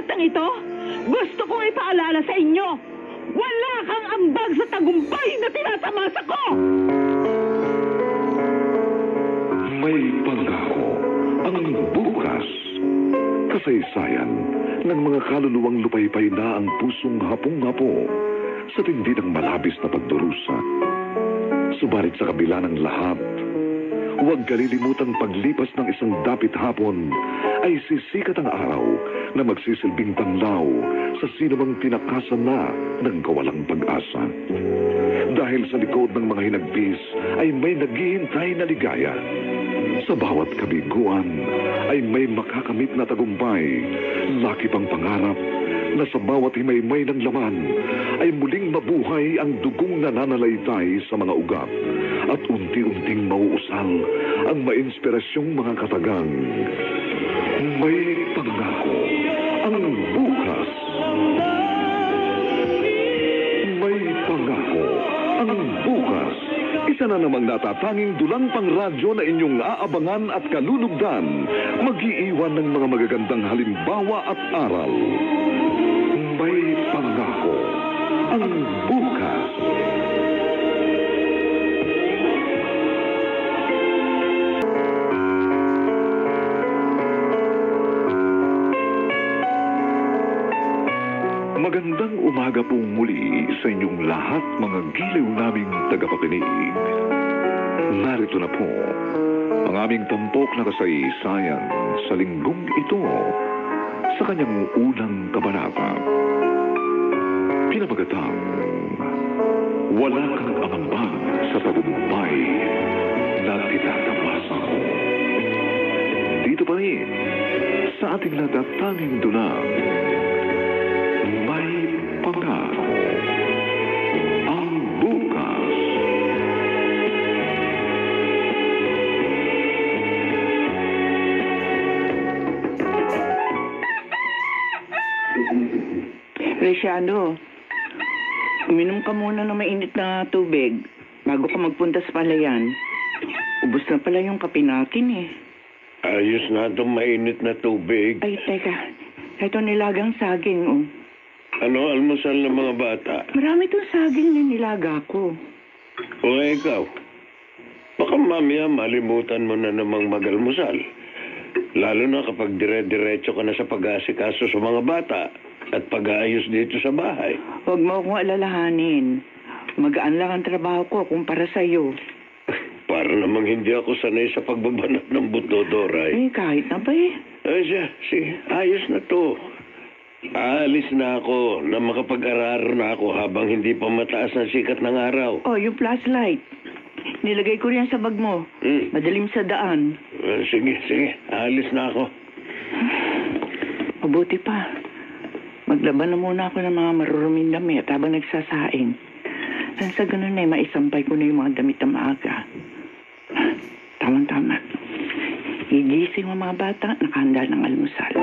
batang ito, gusto kong ipaalala sa inyo, wala kang ambag sa tagumpay na tinatamasa ko! May pangako ang bukas. Kasaysayan ng mga kaluluwang lupaypay na ang pusong hapong-hapo sa tindi ng malabis na pagdurusa. Subalit sa kabila ng lahat, huwag kalilimutang paglipas ng isang dapit hapon ay sisikat ang araw na magsisilbing tanglaw sa sinumang tinakasan na ng kawalang pag-asa. Dahil sa likod ng mga hinagpis ay may naghihintay na ligaya. Sa bawat kabiguan ay may makakamit na tagumpay, laki pang pangarap na sa bawat himaymay ng laman ay muling mabuhay ang dugong nananalaytay sa mga ugat at unti-unting mauusal ang mainspirasyong mga katagang. May pangako ang bukas. May pangako ang bukas. Isa na namang natatanging dulang pang radyo na inyong aabangan at kalulugdan, mag-iiwan ng mga magagandang halimbawa at aral. May pangako ang bukas. Magandang umaga pong muli sa inyong lahat, mga giliw naming tagapakinig. Narito na po ang aming tampok na kasaysayan sa linggong ito sa kanyang unang kabanata. Pinamagatang, wala kang amambag sa tagumpay na tinatamasa ko. Dito pa rin sa ating natatanging dulang, may pangako ang bukas. Resiano, uminom ka muna ng mainit na tubig bago ka magpunta sa palayan. Ubus na pala yung kape natin eh. Ayos na itong mainit na tubig. Ay, teka. Ito nilagang saging, oh. Ano almusal ng mga bata? Marami itong saging na nilaga ko. O ikaw, baka mamaya malimutan mo na namang magalmusal. Lalo na kapag dire-diretso ka na sa pag-aasikaso sa mga bata at pag-aayos dito sa bahay. Huwag mo akong alalahanin. Magaan lang ang trabaho ko kumpara sa'yo. Para namang hindi ako sanay sa pagbabanat ng buto, Doray. Eh, kahit na ba eh. Ay siya, ayos na to. Aalis na ako na makapag-araro na ako habang hindi pa mataas ang sikat ng araw. Oh, yung flashlight. Nilagay ko riyan sa bag mo. Madalim sa daan. Sige. Aalis na ako. Mabuti pa. Maglaban na muna ako ng mga maruruming damit habang nagsasaing. Sa ganun ay maisampay ko na yung mga damit na maaga. Tama. Igising ang mga bata, nakahanda ng almusal.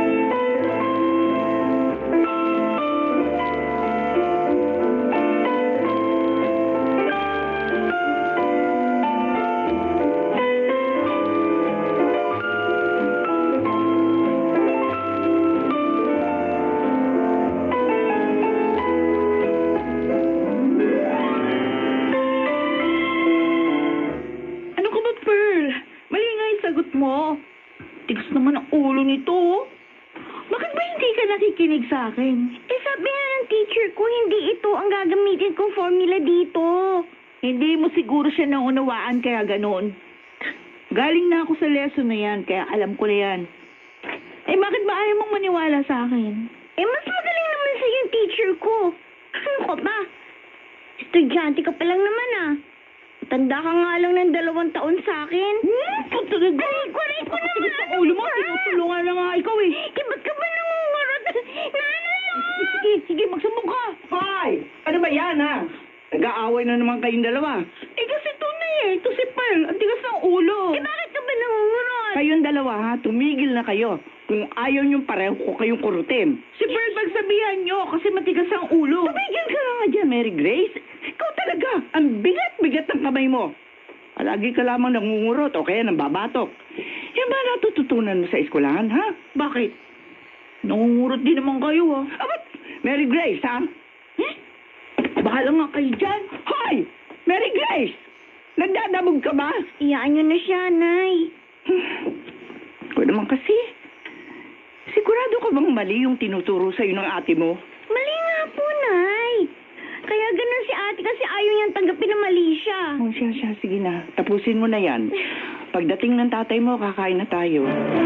Sa akin. Sabi nga ng teacher ko, hindi ito ang gagamitin kong formula dito. Hindi mo siguro siya naunawaan kaya ganoon. Galing na ako sa lesson na yan, kaya alam ko na yan. Bakit ba ayaw mong maniwala sa akin? Mas magaling naman sa yung teacher ko. Ano ka ba? Estudyante ka pa lang naman Tanda ka nga lang ng 2 taon sa akin. Talaga? Kuray ko naman. Sa ulo mo, tinutulungan na nga ikaw eh. Ba't ka ba nangungurot? Sige, magsambong ka. Hoy! Ano ba yan, ha? Nag-aaway na naman kayong dalawa. Kasi tunay ito si Pearl. Ang tigas ng ulo. Bakit ka ba nangungurot? Kayong dalawa, ha? Tumigil na kayo. Kung ayaw niyong pareho ko kayong kurutin. Si Pearl, pagsabihan niyo kasi matigas ang ulo. Tumigil ka na nga dyan, Mary Grace. Ikaw talaga, ang bigat-bigat ng kamay mo. Palagi ka lamang nangungurot o kaya nang babatok. Yan ba natututunan mo sa eskwelahan, ha? Bakit? Nangungurot din naman kayo, ha? Abat, Mary Grace, ha? Bahala nga kayo dyan. Hoy! Mary Grace! Nagdadabog ka ba? Iyaan niyo na siya, Nay. Ko naman kasi. Sigurado ka bang mali yung tinuturo sa'yo ng ate mo? Mali nga po, Nay. Kaya ganun si ate kasi ayaw niyang tanggapin na mali siya. Oh, siya, sige na. Tapusin mo na yan. Pagdating ng tatay mo, kakain na tayo.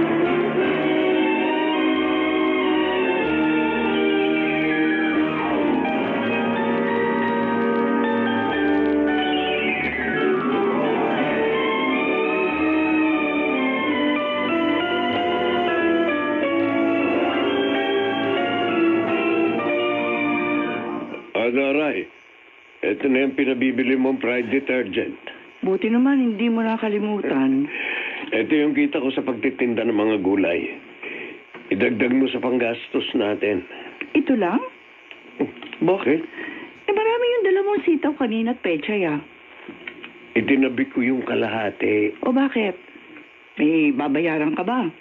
Aray, ito na yung pinabibili mong Pride detergent. Buti naman, hindi mo nakalimutan. Ito yung kita ko sa pagtitinda ng mga gulay. Idagdag mo sa panggastos natin. Ito lang? Bakit? Marami yung dala mong sitaw kanina at pechay, ah. Itinabi ko yung kalahati. O bakit? May babayaran ka ba?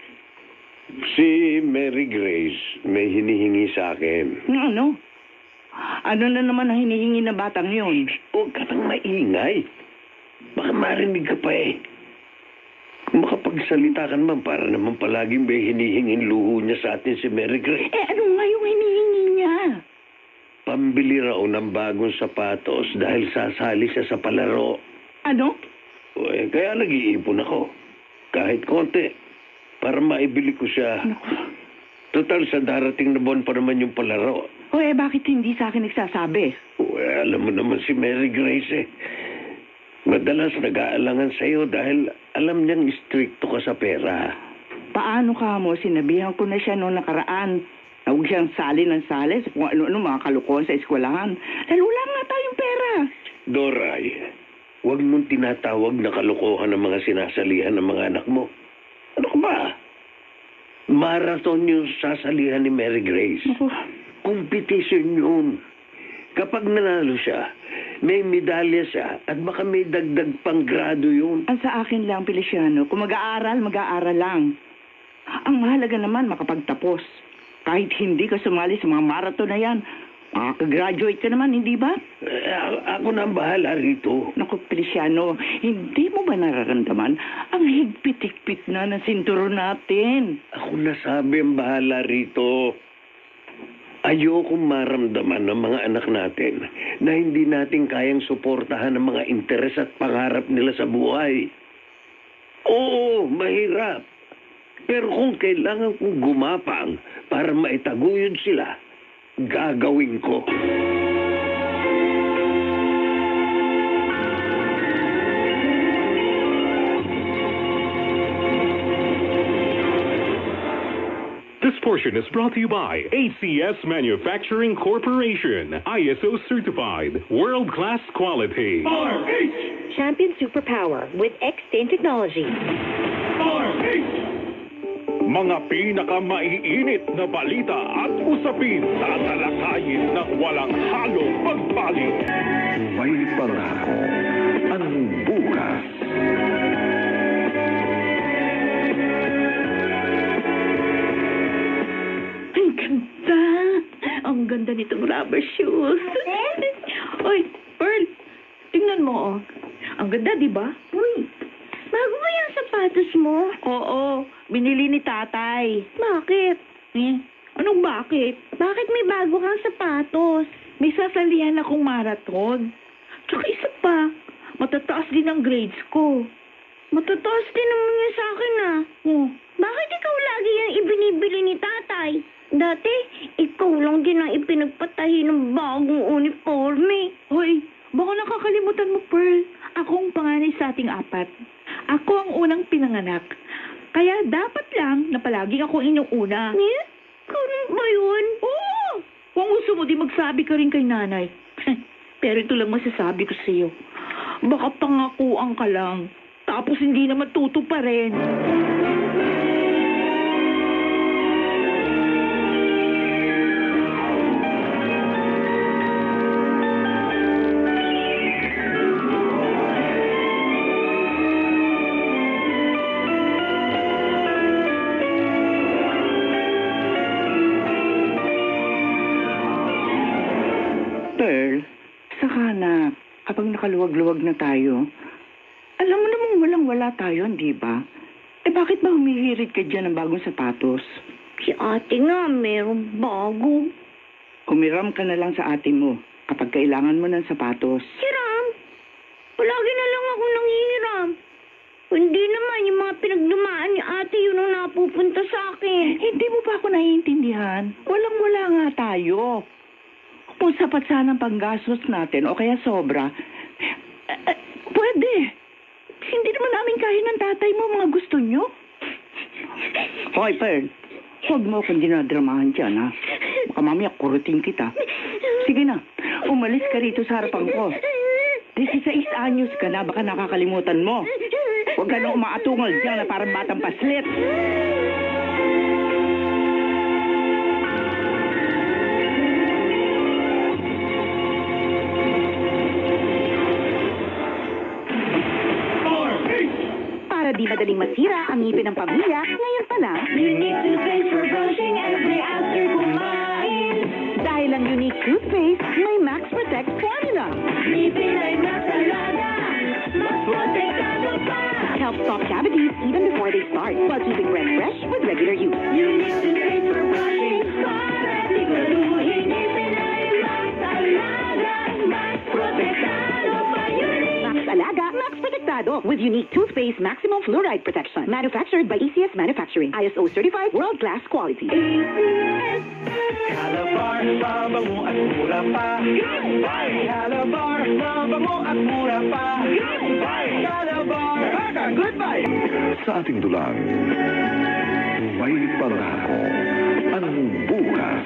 Si Mary Grace may hinihingi sa akin. Ano? Ano na naman ang hinihingi na batang yun? Huwag ka nang maingay. Baka marinig ka pa eh. Kung makapagsalita ka naman, para naman palaging may hinihingin luho niya sa atin si Mary Grace. Ano nga yung hinihingi niya? Pambili raw ng bagong sapatos dahil sasali siya sa palaro. Ano? Kaya nag-iipon ako. Kahit konti. Para maibili ko siya. Total, sa darating na buwan pa naman yung palaro. Bakit hindi sa akin nagsasabi? Alam mo naman si Mary Grace eh. Madalas nag-aalangan sa'yo dahil alam niyang stricto ka sa pera. Paano ka mo? Sinabihan ko na siya noong nakaraan. Na huwag siyang sali ng sali sa kung ano-ano mga kalukuhan sa eskwelahan. Dahil wala nga tayong pera. Doray, huwag mong tinatawag na kalokohan ng mga sinasalihan ng mga anak mo. Ano ka ba? Marathon yung sasalihan ni Mary Grace. Ako, Competition yun. Kapag nanalo siya, may medalya siya at baka may dagdag pang grado yun. ang sa akin lang, Feliciano, kung mag-aaral, mag-aaral lang. Ang mahalaga naman, makapagtapos. Kahit hindi ka sumali sa mga marathon na yan, makakagraduate ka naman, hindi ba? Ako na ang bahala rito. Naku, Feliciano, hindi mo ba nararamdaman ang higpit-higpit na ng sinturon natin? Ako na sabi ang bahala rito. Ayokong maramdaman ng mga anak natin na hindi natin kayang suportahan ang mga interes at pangarap nila sa buhay. Oo, mahirap. Pero kung kailangan kong gumapang para maitaguyod sila, gagawin ko. This portion is brought to you by ACS Manufacturing Corporation, ISO certified, world-class quality. Champion Superpower with X10 technology. Mga pinakamaiinit na balita at usapin sa talakayin ng walang halong pagpalit. May pangako ang bukas. Ang ganda! Ang ganda nitong rubber shoes. Oy, Pearl, tingnan mo, oh. Ang ganda, di ba? Uy, bago ba yung sapatos mo? Oo, binili ni tatay. Bakit? Anong bakit? Bakit may bago kang sapatos? May sasalihan akong marathon. Tsaka isa pa, matataas din ang grades ko. Matataas din naman yan sa akin, ah. Oh, Bakit ikaw lagi yung ibinibili ni tatay? Dati, ikaw lang din ang ipinagpatahi ng bagong uniforme. hoy, baka nakakalimutan mo, Pearl. Ako ang panganay sa ating apat. Ako ang unang pinanganak. Kaya dapat lang na palaging ako inuuna. Ganun ba yun? Oo! Kung gusto mo, di magsabi ka rin kay nanay. Pero ito lang masasabi ko sa'yo. Baka pangakuan ka lang. Tapos hindi naman tutuparin. nagkakaluwag-luwag na tayo. Alam mo namang walang-wala tayo, di ba? Bakit ba humihirit ka dyan ng bagong sapatos? Si ate nga, meron bago. Humiram ka na lang sa ate mo kapag kailangan mo ng sapatos. Hiram? Palagi na lang ako nanghihiram. Hindi naman yung mga pinagdumaan ni ate yun ang napupunta sa akin. Hindi mo ba ako naiintindihan? Walang-wala nga tayo. Kung sapat sana ang panggastos natin o kaya sobra, pwede. Hindi naman namin kaya ng tatay mo mga gusto nyo. Hoy, Pern. Huwag mo akong dinadramahan dyan, ha? Baka mamaya kurutin kita. Sige na, umalis ka rito sa harapan ko. 16 anyos ka na, baka nakakalimutan mo. Huwag ka nang umaatungal dyan na parang batang paslit. Para di madaling masira ang ngipin ng pamilya, ngayon pa lang, Unique toothpaste for brushing every after kumain. dahil ang unique toothpaste, may Max Protect formula. Ngipin ay nasalada, mas protektado pa. Help stop cavities even before they start, while keeping breath fresh with regular use. Unique toothpaste for brushing, para siguraduhin ngipin ay masalada, mas protektado pa. Max Alaga, Max Protectado with unique toothpaste maximum fluoride protection. Manufactured by ECS Manufacturing. ISO certified world-class quality. Calabar, mabango at mura pa. Calabar, mabango at mura pa. Calabar, goodbye! Sa ating dulang, may pangako ang bukas.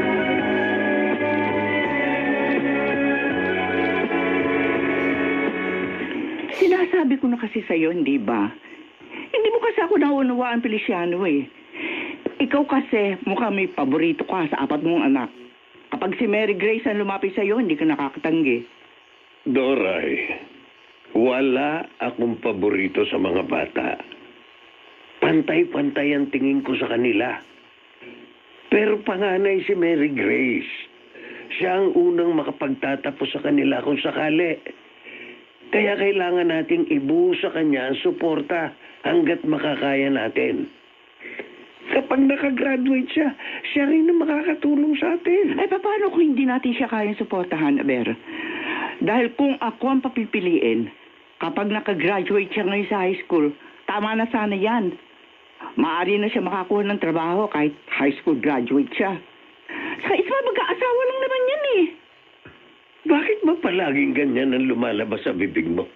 Sinasabi ko na kasi sa'yo, hindi ba? Hindi mo kasi ako naunawaan, Feliciano, eh. Ikaw kasi mukhang may paborito ka sa 4 mong anak. Kapag si Mary Grace ang lumapit sa'yo, hindi ka nakakatanggi. Doray, wala akong paborito sa mga bata. Pantay-pantay ang tingin ko sa kanila. Pero panganay si Mary Grace. Siya ang unang makapagtatapos sa kanila kung sakali. Kaya kailangan nating ibuhos sa kanya ang suporta hanggat makakaya natin. Kapag nakagraduate siya, siya rin ang makakatulong sa atin. Ay, paano kung hindi natin siya kayang suportahan, Aber? Dahil kung ako ang papipiliin, kapag nakagraduate siya ngayon sa high school, tama na sana yan. Maaari na siya makakuha ng trabaho kahit high school graduate siya. Sa isma, mag-aasawa lang naman yan eh. Bakit ba palaging ganyan ang lumalabas sa bibig mo?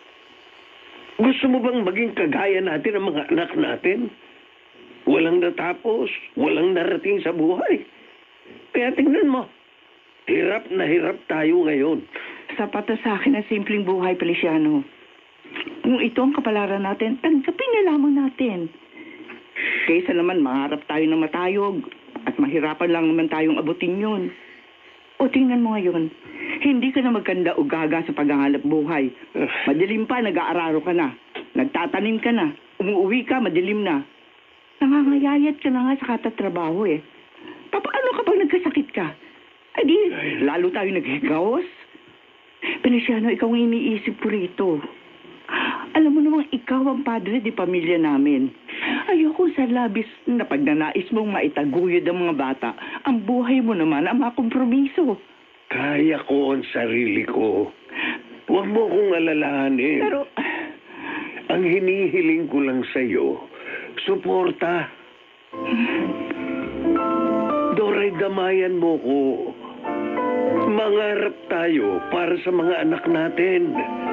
Gusto mo bang maging kagaya natin ang mga anak natin? Walang natapos, walang narating sa buhay. Kaya tingnan mo, hirap na hirap tayo ngayon. Sapat na sa akin ang simpleng buhay, Feliciano. Kung ito ang kapalaran natin, tanggapin na lamang natin. Kaysa naman mangarap tayo na matayog at mahirapan lang naman tayong abutin yun. O tingnan mo ngayon, hindi ka na magkanda o gaga sa paghahanap buhay. Madilim pa, nag-aararo ka na. Nagtatanim ka na. Umuwi ka, madilim na. Nangangayayat ka na nga sa katatrabaho eh. Paano kapag nagkasakit ka? Ay di, lalo tayo naghigawos. Feliciano, ikaw ang iniisip ko rito. Alam mo namang ikaw ang padre di pamilya namin. Ayoko sa labis na pagnanais mong maitaguyod ang mga bata. Ang buhay mo naman ang makompromiso. Kaya ko ang sarili ko. Huwag mo kong alalahanin. Pero, ang hinihiling ko lang sa'yo, suporta. Doray, gamayan mo ko. Mangarap tayo para sa mga anak natin.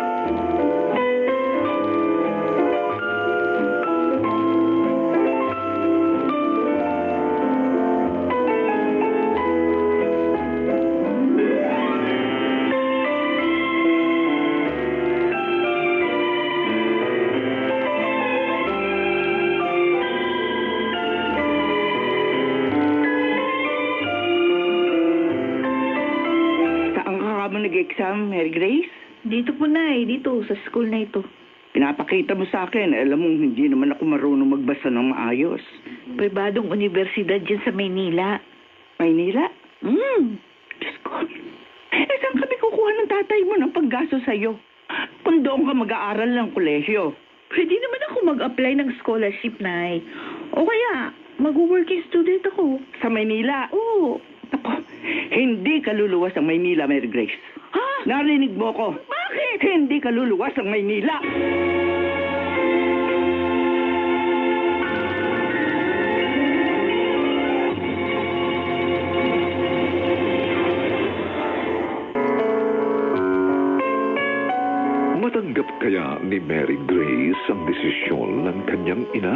Nag-exam, Mary Grace? Dito po na dito, sa school na ito. Pinapakita mo sa akin, alam mo, hindi naman ako marunong magbasa ng maayos. Pribadong universidad dyan sa Maynila. Maynila? Mm. Diyos ko, saan kami kukuha ng tatay mo ng panggasto sa'yo? Kung doon ka mag-aaral ng kolehyo. Pwede naman ako mag-apply ng scholarship, Nay. O kaya, mag-working student ako. Sa Maynila? Oo. Ako, hindi ka luluwas ng Maynila, Mary Grace. Ha? Narinig mo ko. Bakit? Hindi ka luluwas ng Maynila. Matanggap kaya ni Mary Grace ang desisyon ng kanyang ina?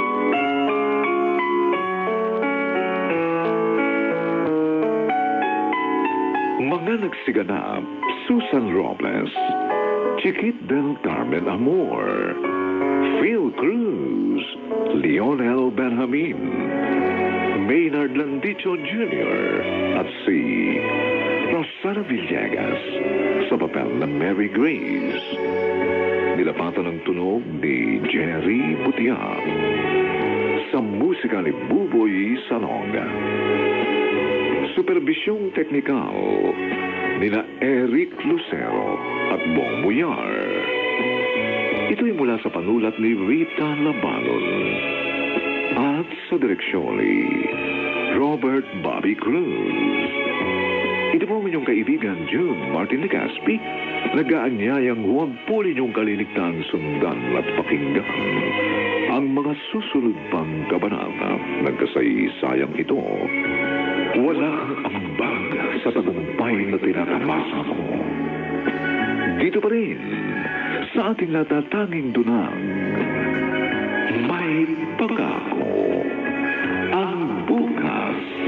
Mga nagsiganap, Susan Robles, Chiquit del Carmen Amor, Phil Cruz, Lionel Benjamin, Maynard Landicho Jr. at si Rosana Villegas sa papel na Mary Grace. Nilapatan ng tunog ni Jerry Butia sa musika ni Buboy Salonga. Supervisyong teknikal nina Eric Lucero at Bong Muyar. Ito'y mula sa panulat ni Rita Labalon at sa direksyon ni Robert Bobby Cruz. Ito po ang inyong kaibigan June Martin Legaspi, nag-aanyayang huwag po ninyong kaliligtang sundan at pakinggan ang mga susunod pang kabanata ng kasaysayang ito. Walang ambag sa tagumpay na tinatamasa ko. Dito pa rin, sa ating natatanging dunang, may pagkako, ang